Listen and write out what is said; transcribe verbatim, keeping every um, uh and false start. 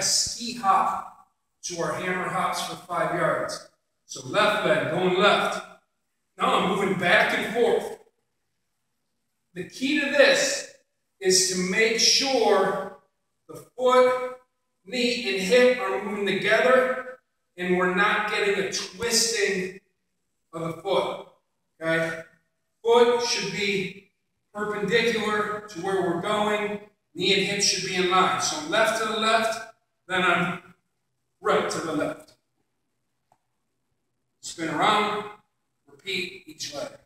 ski hop to our hammer hops for five yards. So left leg, going left. Now I'm moving back and forth. The key to this is to make sure the foot, knee, and hip are moving together and we're not getting a twisting of the foot. Okay? Foot should be perpendicular to where we're going. Knee and hip should be in line. So I'm left to the left, then I'm right to the left. Spin around, repeat each leg.